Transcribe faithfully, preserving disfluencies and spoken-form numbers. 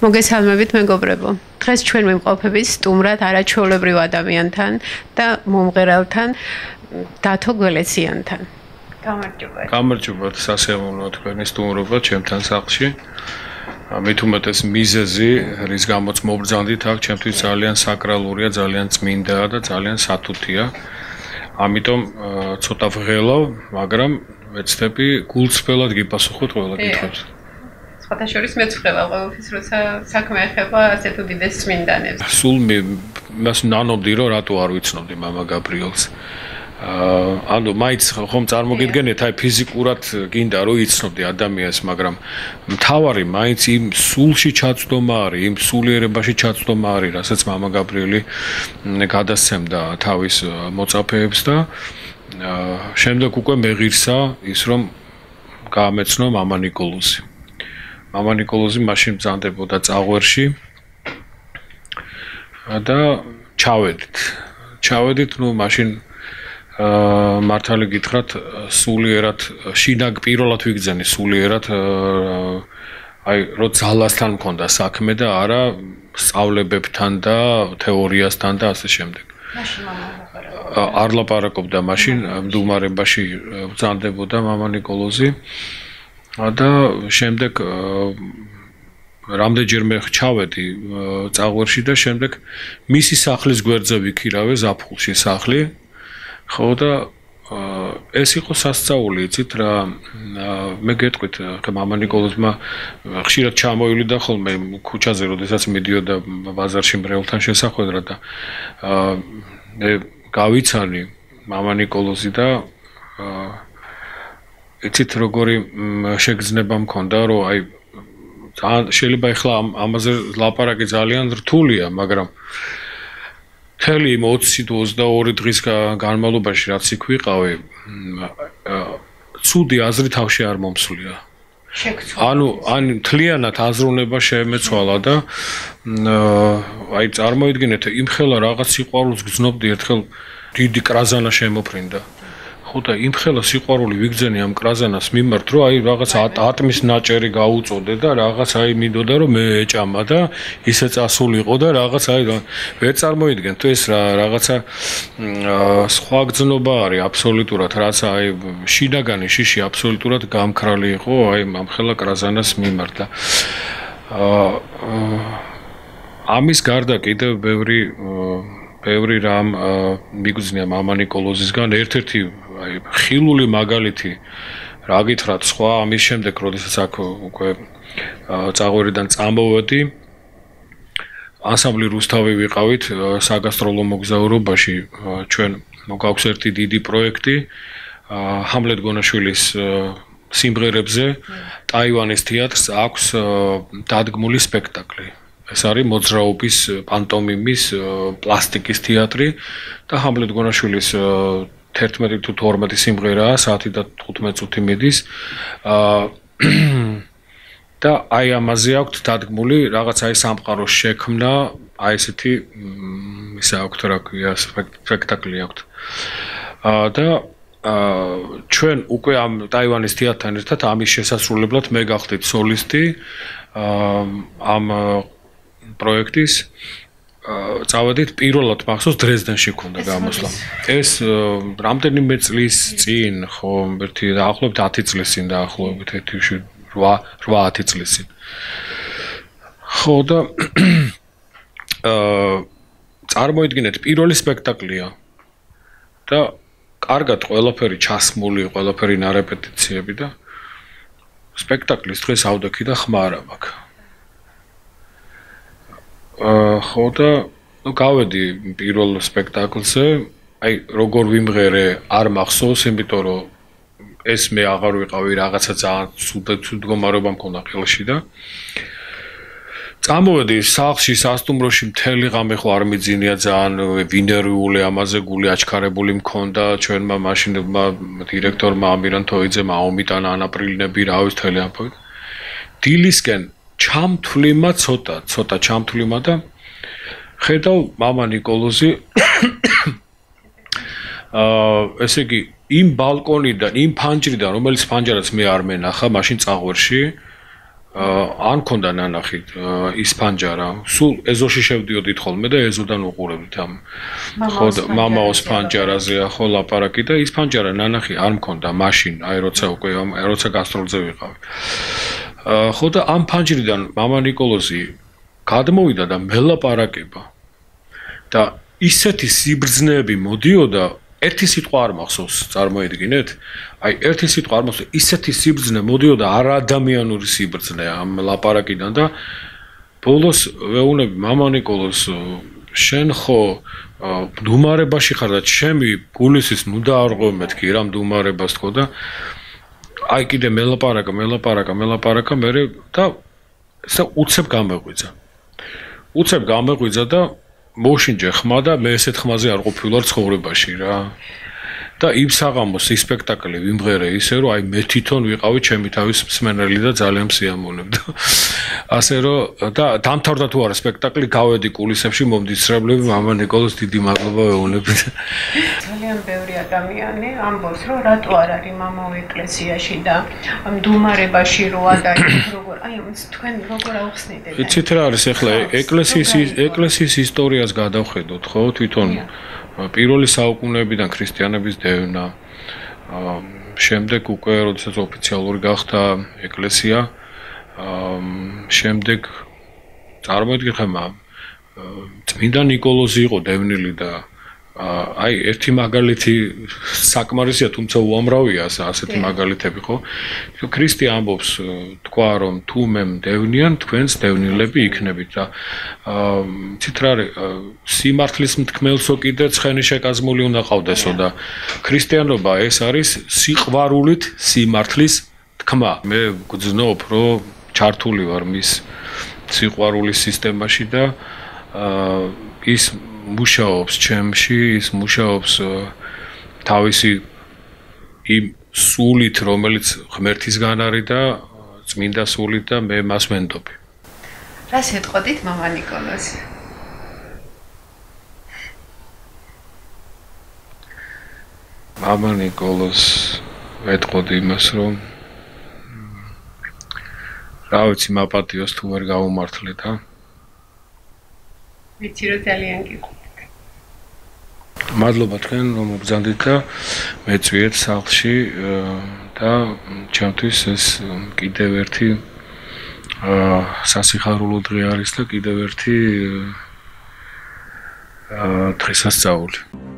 მოგესალმებით მეგობრებო. დღეს ჩვენ ვიმყოფებით სტუმრად არაჩვეულებრივ ადამიანთან და მომღერალთან დათო გველესიანთან. გამარჯობათ. გამარჯობათ, სასიამოვნოა თქვენი სტუმრობა ჩემთან სახლში. მით უმეტეს მიზეზი, რის გამოც მობრძანდით აქ, ჩემთვის ძალიან საკრალურია, ძალიან წმინდაა და ძალიან სათუთია. ამიტომ ცოტა ვღელავ, მაგრამ ვეცდები გულწრფელად გიპასუხოთ ყველა კითხვებს. სხვათა შორის მეც ვღელავ ყოველთვის, როცა საქმე ეხება ასეთ უდიდეს წმინდანებს. სულ მას ნანობდი, რომ რატო არ ვიცნობდი მამა გაბრიელს. ანუ მაინც ხომ წარმოგიდგენთ, აი ფიზიკურად გინდა რომ იცნობდი ადამიანს, მაგრამ მთავარი მაინც იმ სულში ჩაცდომა არის, იმ სულიერებაში ჩაცდომა არის, რასაც მამა გაბრიელი გადასცემდა თავის მოწაფეებს და შემდეგ უკვე მეღირსა ის რომ გაამეცნო მამა ნიკოლოზი. მამა ნიკოლოზი მაშინ ბრძანდებოდა წაღვერში და ჩავედით. ჩავედით, ну მაშინ აა მართალი გითხრათ, სულიერად შინაგ პირველად ვიგზენი სულიერად აი რო ძალასთან მქონდა საქმე და არა სწავლებებთან და თეორიასთან და ასე შემდეგ. მაშინ მამა არ ლაპარაკობდა მაშინ მდუმარებაში ბრძანდებოდა მამა ნიკოლოზი და შემდეგ რამდენჯერმე ჩავედი წაღვერში და შემდეგ მისი სახლის გვერდზე ვიქირავე ზაფხულში სახლი. ხო და ეს იყო სასწაული, იცით რა, მე გეტყვით, ხა მამა ნიკოლოზმა ხშირად ჩამოივლიდა ხოლმე ქუჩაზე, როდესაც მიდიოდა ბაზარში მრევლთან შესახვედრად და მე გავიცანი მამა ნიკოლოზი და იცით როგორი შეგრძნება მქონდა, რომ აი შეიძლება ეხლა ამაზე ლაპარაკი ძალიან რთულია, მაგრამ მთელი ოცი ოცდაორი დღის განმავლობაში რაც იქ ვიყავი, ცუდი აზრი თავში არ მომსვლია. ანუ ან მთლიანად აზროვნება შემეცვალა და აი წარმოიდგინეთ, იმხელა რაღაც სიყვარულს გრძნობდი, ერთხელ დიდი კრაზანა შემოფრინდა. ხო და იმხელა სიყვარული ვიგზენი ამ კრაზანას მიმართ, რომ აი რაღაც ატმის ნაჭერი გაუწოდე და რაღაც აი მინდოდა რომ მე ეჭამა და ისე წასულიყო და რაღაც აი ვერ წარმოიდგენთ ეს რა რაღაცა სხვა გზნობა არის აბსოლუტურად, რაც აი შინაგანი შიში აბსოლუტურად გამქრალი იყო აი ამხელა კრაზანას მიმართ და ამის გარდა კიდევ ბევრი ბევრი რამ მიგრძნია მამა ნიკოლოზისგან, ერთ-ერთი აი ხილული მაგალითი რა გითხრათ სხვა ამის შემდეგ, როდესაც აქ უკვე წაღვერიდან წამოვედი, ანსამბლი რუსთავი ვიყავით საგასტროლო მოგზაურობაში, ჩვენ გვაქვს ერთი დიდი პროექტი ჰამლეტ გონაშვილის სიმღერებზე, ტაივანის თეატრს აქვს დადგმული სპექტაკლი. ეს არის მოძრაობის პანტომიმის პლასტიკის თეატრი და ჰამლეტ გონაშვილის თერთმეტი თუ თორმეტი სიმღერაა, საათი და თხუთმეტი წუთი მიდის. და აი ამაზე აქვს დადგმული რაღაც აი სამყაროს შექმნა, აი ესეთი ისა აქვს რა ქვია, სპექტაკლი აქვს. და ჩვენ უკვე ამ ტაივანის თეატრთან ერთად ამის შესასრულებლად მე გავხდით სოლისტი ამ პროექტის წავედით პირველად მახსოვს დრეზდენში ქონდა გამოსვლა. ეს რამდენიმე წლის წინ, ხო, ერთი დაახლოებით ათი წლის წინ დაახლოებით ერთი რვა ათი წლის წინ. ხო და წარმოიდგინეთ, პირველი სპექტაკლია და კარგად ყველაფერი ჩასმული, ყველაფერი ნარეპეტიციები და სპექტაკლის დღეს ავდექი და ხმარა მაქვს. ხო და ნუ გავედი პირველ სპექტაკლზე, აი როგორ ვიმღერე არ მახსოვს, იმიტომ რომ ეს მე აღარ ვიყავი, რაღაცა ძალიან ცუდ მდგომარეობა მქონდა ხელში და წამოვედი სახლში სასტუმროში, მთელი ღამე ხო არ მიძინია, ძალიან ვინერვიული, ამაზე გული აჩქარებული მქონდა, ჩვენმა მაშინებმა დირექტორმა ამირან თოიძემ აუმიტანა ანაპრილნები, რა ვიცი თელი ამბავი. დილისკენ ჩამთვლიმა ცოტა, ცოტა ჩამთვლიმა და ხედავ მამა ნიკოლოზი აა ესე იგი იმ ბალკონიდან, იმ ფანჯრიდან, რომელიც ფანჯარაც მე არ მენახა, მაშინ წაღვერში ან ქონდა ნანახი ის ფანჯარა, სულ ეზოში შევდიოდით ხოლმე და ეზოდან უყურებდით ამ ხო მამაოს ფანჯარაზე ხო ლაპარაკი და ის ფანჯარა ნანახი არ მქონდა მაშინ, აი როცა უკვე როცა გასტროლზე ვიყავი. ხო და ამ ფანჯრიდან მამა ნიკოლოზი გადმოვიდა და მელაპარაკება და ისეთი სიბრძნეები მოდიოდა ერთი სიტყვა არ მახსოვს, წარმოედგინეთ? აი, ერთი სიტყვა არ მახსოვს, ისეთი სიბრძნე მოდიოდა არაადამიანური სიბრძნე ამ ლაპარაკიდან და ბოლოს ვეუბნები მამა ნიკოლოზს, შენ ხო მდუმარებაში ხარ და ჩემი გულისის ნუ დაარღვევ მეთქი რა მდუმარებას თქო და აი კიდე მელაპარაკა, მელაპარაკა, მელაპარაკა, მე და ესა უცებ გამეღვიძა. უცებ გამეღვიძა და მოუშინჯე ხმა და მე ესეთ ხმაზე არ ყოფილვარ ცხოვრებაში რა. და იმ საღამოს ის სპექტაკლი ვიმღერე ისე რომ აი მე თვითონ ვიყავი ჩემი თავის მსმენელი და ძალიან მსიამოვნებდა. ასე რომ და დამთავრდა თუ არა სპექტაკლი, გავედი კულისებში მომდიცრებლები მამა ნიკოლოზს დიდი მადლობა ვეუბნები. ძალიან ბევრი ადამიანი ამბობს რომ რატო არ არის მამაო ეკლესიაში და მდუმარებაში როა და როგორ აი თქვენ როგორ აუხსნიდეთ? იცით რა არის ახლა ეკლესიის ეკლესიის ისტორიას გადავხედოთ ხო თვითონ პირველი საუკუნეებიდან ქრისტიანების დევნა შემდეგ უკვე როდესაც ოფიციალური გახდა ეკლესია შემდეგ წარმოედგინეთ ხმა წმინდა ნიკოლოზი იყო დევნილი და აი ერთი მაგალითი საკმარისია თუმცა უამრავია ასეთი მაგალითები ხო ქრისტე ამბობს თქვა რომ თუ მე მდევნიან თქვენს დევნილები იქნებით და ცით რა არის სიმართლის მთქმელსო კიდე ცხენი შეკაზმული უნდა ყავდესო და ქრისტიანობა ეს არის სიყვარულით სიმართლის თქმა მე გძნობ რომ ჩართული ვარ მის სიყვარულის სისტემაში და ის მუშაობს ჩემში, ის მუშაობს თავისი იმ სულით, რომელიც ღმერთისგან არის და წმინდა სულით და მე მას ვენდობ. რას ეტყოდით მამა ნიკოლოზს? მამა ნიკოლოზს ეტყოდი იმას, რომ რა ვიცი მაპატიოს თუ ვერ გავუმართლეთ, ა? ვიცი რომ ძალიან გიყვართ. მადლობა თქვენ რომ მოგზავნით და მეწვიეთ სახლში და ჩემთვის ეს კიდევ ერთი სასიხარულო დღე არის და კიდევ ერთი დღესასწაული.